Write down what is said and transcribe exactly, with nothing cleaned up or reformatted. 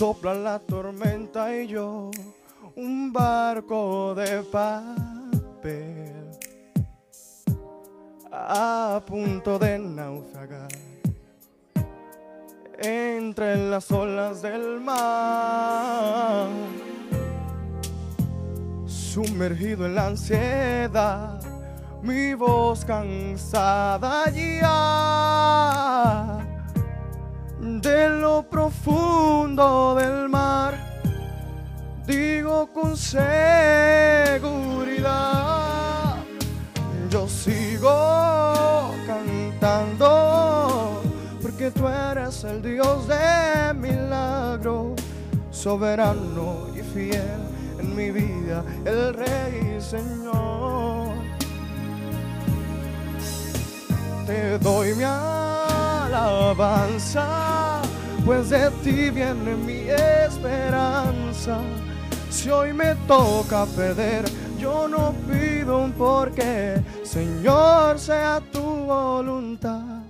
sopla la tormenta y yo, un barco de papel, a punto de naufragar entre las olas del mar, sumergido en la ansiedad, mi voz cansada ya de lo profundo del mar, digo con seguridad, yo sigo cantando, porque tú eres el Dios de milagro, soberano y fiel en mi vida, el Rey y Señor. Te doy mi alabanza, pues de ti viene mi esperanza. Si hoy me toca perder, yo no pido un porqué, Señor, sea tu voluntad.